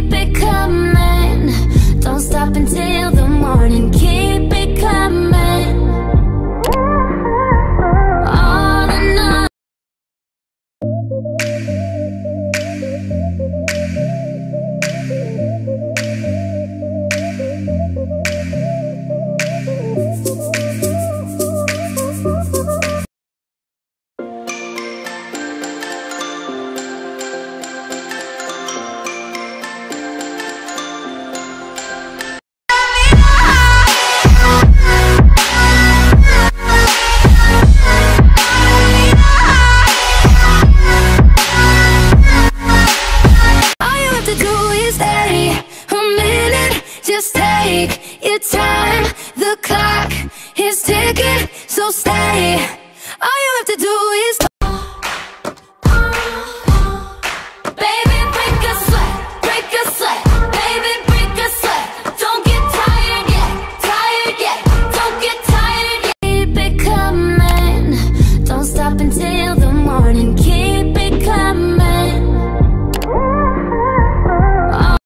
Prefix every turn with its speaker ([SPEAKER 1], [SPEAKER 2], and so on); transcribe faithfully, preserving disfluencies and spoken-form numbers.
[SPEAKER 1] keep it coming. Don't stop until the morning, keep it coming. All the night. Just take your time, the clock is ticking, so stay.